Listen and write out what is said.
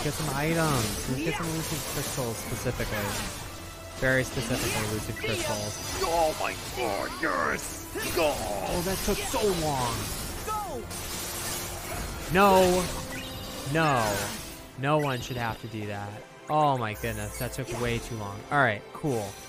Let's get some items. Let's get some Lucid Crystals specifically. Very specifically, Lucid Crystals. Oh my god, yes! Go! Oh, that took so long. No. No. No one should have to do that. Oh my goodness, that took way too long. Alright, cool.